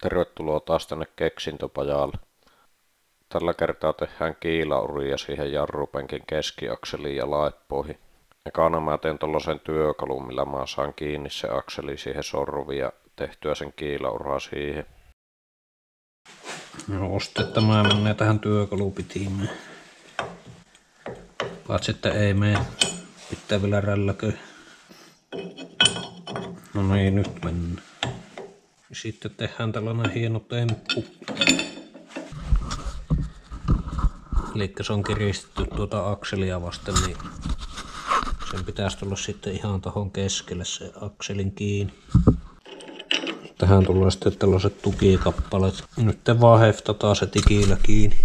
Tervetuloa taas tänne keksintöpajalle. Tällä kertaa tehdään kiilauria siihen jarrupenkin keskiakseliin ja laippoihin. Ekana mä teen tollasen työkalun, millä mä saan kiinni se akseli siihen sorviin ja tehtyä sen kiilauraa siihen. No ostetta mä menee tähän työkalupitimeen. Paitsi että ei mene. Pitää vielä rälläköä. No niin, nyt mennään. Sitten tehdään tällainen hieno temppu. Elikkä se on kiristetty tuota akselia vasten, niin sen pitäisi tulla sitten ihan tohon keskelle se akselin kiinni. Tähän tulee sitten tällaiset tukikappaleet. Nyt vaan heftataan se tikillä kiinni.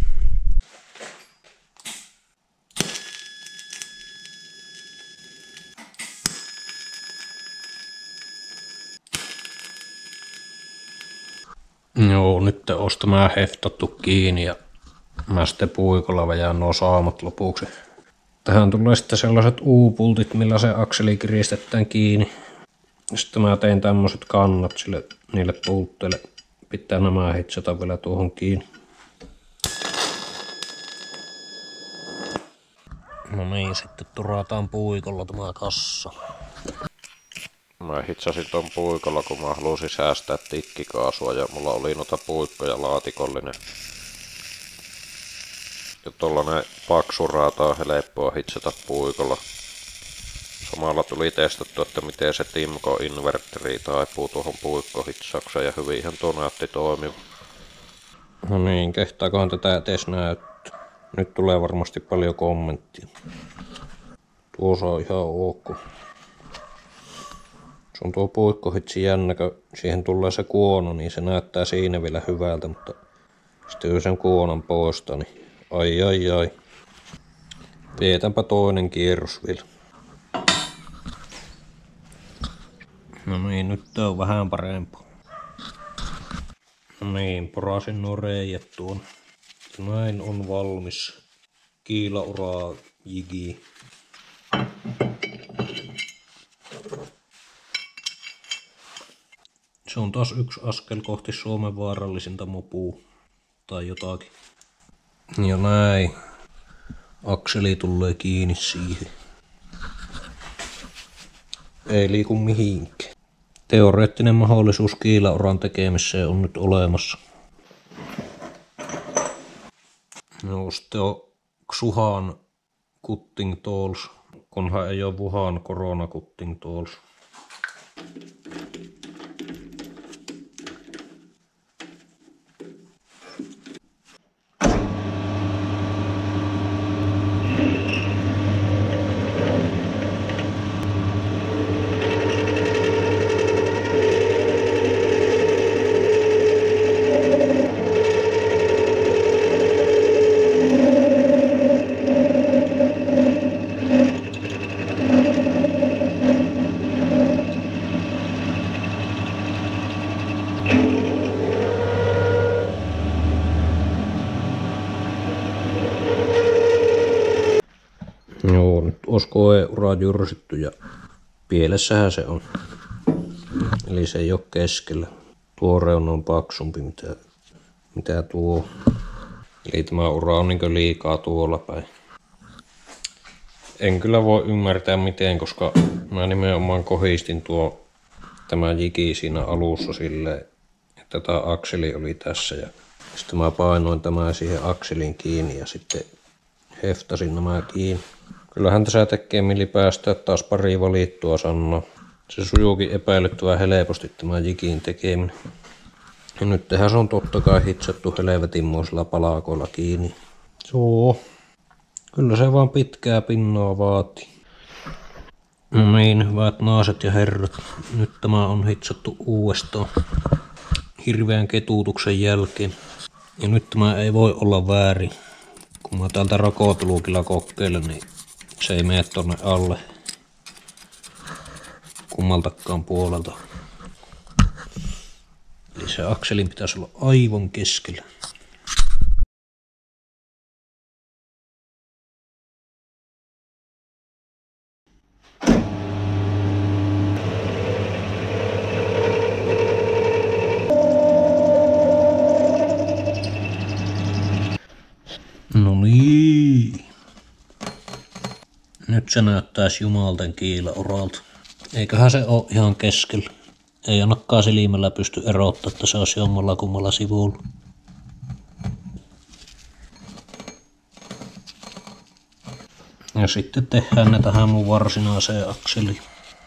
Joo, nyt on tämä heftattu kiinni ja mä sitten puikolla vajaan nuo saamat lopuksi. Tähän tulee sitten sellaiset U-pultit, millä se akseli kiristetään kiinni. Sitten mä tein tämmöiset kannat niille pultteille. Pitää nämä hitsata vielä tuohon kiinni. No niin, sitten turataan puikolla tämä kassa. Mä hitsasin ton puikolla, kun mä halusin säästää tikkikaasua ja mulla oli noita puikkoja laatikollinen. Ja tollanen paksu raata on helppoa hitsata puikolla. Samalla tuli testattu, että miten se Timco-inverteri taipuu tuohon puikkohitsaukseen ja hyvinhän tuo näytti toimiva. No niin, kehtaakohan tätä edes näyttää. Nyt tulee varmasti paljon kommenttia. Tuossa on ihan ok. Se on tuo puikkohitsi jännä, kun siihen tulee se kuono, niin se näyttää siinä vielä hyvältä, mutta sitten jos sen kuonon poistaa, niin ai. Teetäänpä toinen kierros vielä. No niin, nyt tää on vähän parempaa. No niin, porasin nuo reijät tuon. Näin on valmis kiilauraa jigi. Se on taas yksi askel kohti Suomen vaarallisinta mopua tai jotakin. Ja näin. Akseli tulee kiinni siihen. Ei liiku mihinkään. Teoreettinen mahdollisuus kiilauran tekemiseen on nyt olemassa. No sitten on Xuhan cutting tools, kunhan ei ole Wuhan corona cutting tools. Joo, nyt olisi koeura jyrsitty ja pielessähän se on. Eli se ei ole keskellä. Tuo reuna on paksumpi mitä tuo. Eli tämä ura on niin liikaa tuolla päin. En kyllä voi ymmärtää miten, koska mä nimenomaan kohistin tämä jiki siinä alussa silleen, että tämä akseli oli tässä ja sitten mä painoin tämän siihen akselin kiinni ja sitten heftasin nämä kiinni. Kyllähän tässä tekee mieli päästä taas pari valittua sanoa. Se sujuukin epäilyttävän helposti tämä jikin tekeminen. Ja nyt tehdään se on totta kai hitsattu helvetinmoisilla palakoilla kiinni. Joo. Kyllä se vaan pitkää pinnoa vaatii. No niin, hyvät naiset ja herrat. Nyt tämä on hitsattu uudestaan hirveän ketuutuksen jälkeen. Ja nyt tämä ei voi olla väärin. Kun mä täältä rakotulukilla kokeilen, niin se ei mene tonne alle kummaltakaan puolelta. Eli se akselin pitäisi olla aivan keskellä. Nyt se näyttäisi jumalten kiilauralta. Eiköhän se ole ihan keskellä. Ei ainakaan silmällä pysty erottaa, että se olisi jommalla kummalla sivulla. Ja sitten tehdään ne tähän mun varsinaiseen akseliin.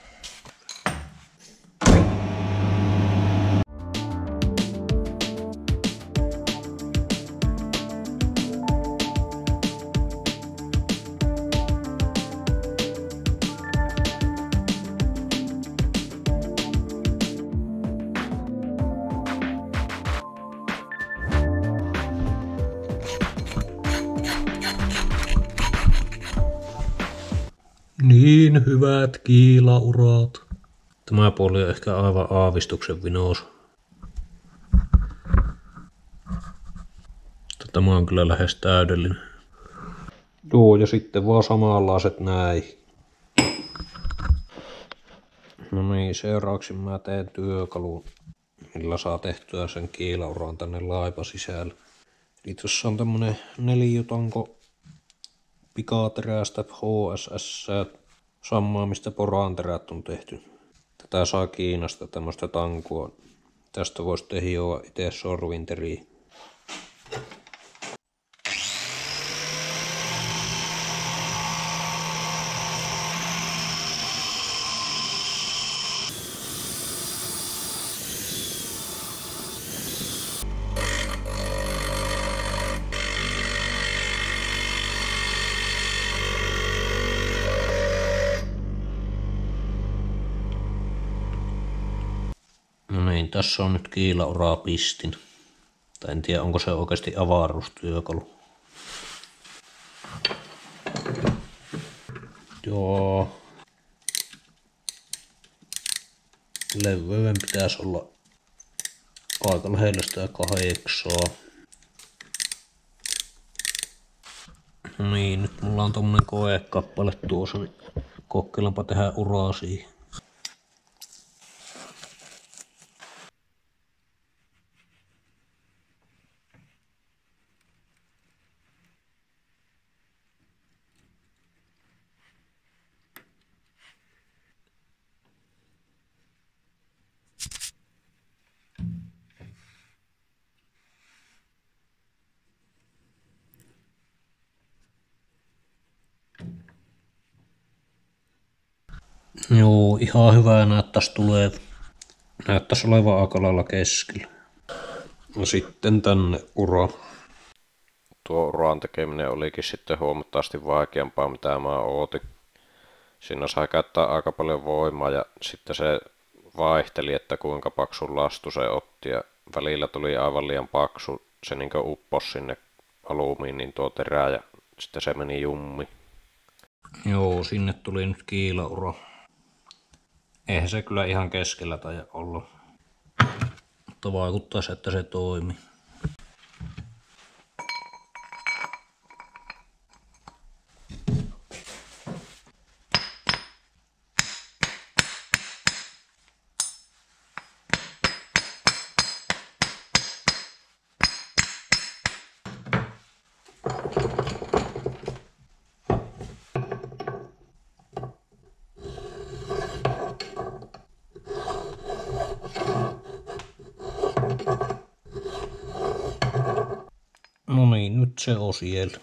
Niin hyvät kiilaurat. Tämä puoli on ehkä aivan aavistuksen vinous. Tämä on kyllä lähes täydellinen. Joo, ja sitten vaan samanlaiset näin. No niin, seuraavaksi mä teen työkalun, millä saa tehtyä sen kiilauran tänne laipa sisälle. Eli tuossa on tämmönen 4-jutanko pikaterästä HSS, samaa mistä poraanterät on tehty. Tätä saa Kiinasta tämmöstä tankua. Tästä voisi hioa itse sorvinteriin. No niin, tässä on nyt kiilauraa pistin. Tai en tiedä, onko se oikeasti avaruustyökalu. Joo. Leveyden pitäisi olla aika lähellä sitä 8. No niin, nyt mulla on tommonen koekappale tuossa, niin kokeillaanpa tehdä uraa siihen. Joo, ihan hyvää näyttäisi olevan aika lailla keskellä. No sitten tänne ura. Tuo uran tekeminen olikin sitten huomattavasti vaikeampaa, mitä mä ootin. Siinä sai käyttää aika paljon voimaa ja sitten se vaihteli, että kuinka paksu lastu se otti ja välillä tuli aivan liian paksu. Se niinkö upposi sinne alumiinin tuo terä ja sitten se meni jummi. Joo, sinne tuli nyt kiilaura. Eihän se kyllä ihan keskellä taida olla. Mutta vaikuttaisi, että se toimi. No niin, nyt se on siellä.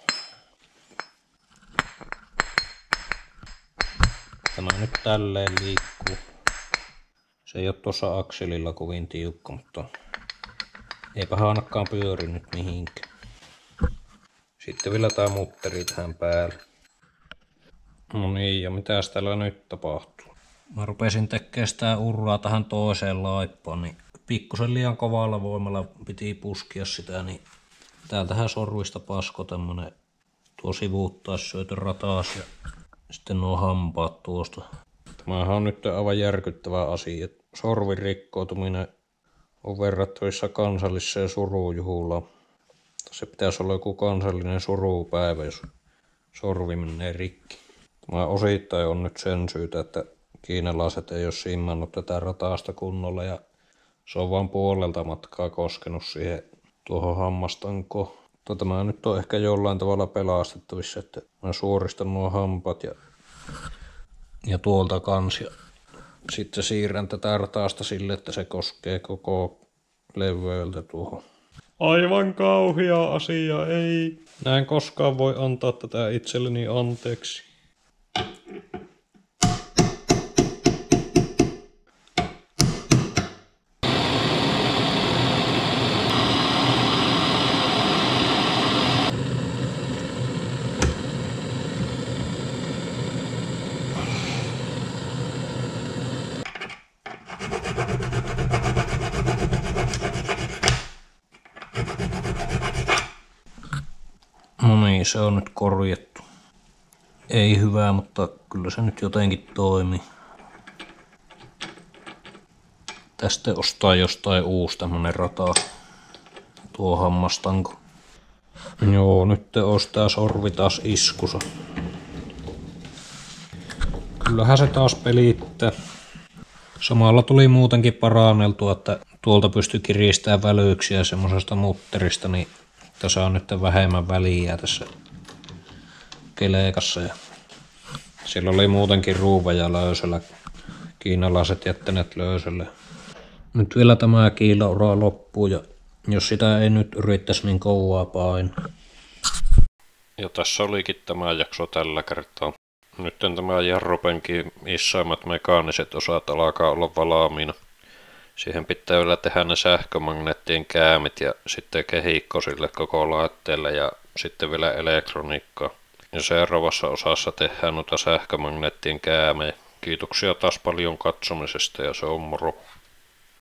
Tämä nyt tälleen liikkuu. Se ei ole tuossa akselilla kovin tiukka, mutta eipä ainakaan pyöri nyt mihinkään. Sitten vielä tää mutteri tähän päälle. No niin, ja mitäs täällä nyt tapahtuu? Mä rupesin tekemään sitä urraa tähän toiseen laippaan, niin pikkusen liian kovalla voimalla piti puskia sitä, niin täältähän sorvista pasko tämmönen tuo sivuuttaissyötön ratas ja sitten nuo hampaat tuosta. Tämähän on nyt aivan järkyttävä asia. Sorvin rikkoutuminen on verrattavissa kansalliseen surujuhlaan. Se pitäisi olla joku kansallinen surupäivä, jos sorvi menee rikki. Tämä osittain on nyt sen syytä, että kiinalaiset ei ole simmannut tätä ratasta kunnolla ja se on vain puolelta matkaa koskenut siihen tuohon hammastankoon. Tämä nyt on ehkä jollain tavalla pelastettavissa, että mä suoristan nuo hampaat ja Ja tuolta kans. Ja sitten siirrän tätä rataasta sille, että se koskee koko leveältä tuohon. Aivan kauhea asia, ei. Näin koskaan voi antaa tätä itselleni anteeksi. No niin, se on nyt korjattu. Ei hyvää, mutta kyllä se nyt jotenkin toimii. Tästä ostaa jostain uusi tämmönen rata. Tuo hammastanko. Joo, nyt olisi tää sorvi taas iskussa. Kyllähän se taas pelittää. Samalla tuli muutenkin paranneltua, että tuolta pystyi kiristämään välyyksiä semmosesta mutterista, niin tässä on nyt vähemmän väliä tässä kelekassa. Ja siellä oli muutenkin ruuveja löysällä, kiinalaiset jättäneet löysälle. Nyt vielä tämä kiilaura loppuu ja jos sitä ei nyt yrittäisi niin kovaa painaa. Ja tässä olikin tämä jakso tällä kertaa. Nyt tämä jarrupenkin isoimmat mekaaniset osat alkaa olla valmiina. Siihen pitää vielä tehdä ne sähkömagneettien käämit ja sitten kehikko sille koko laitteelle ja sitten vielä elektroniikkaa. Ja seuraavassa osassa tehdään noita sähkömagneettien käämejä. Kiitoksia taas paljon katsomisesta ja se on moro.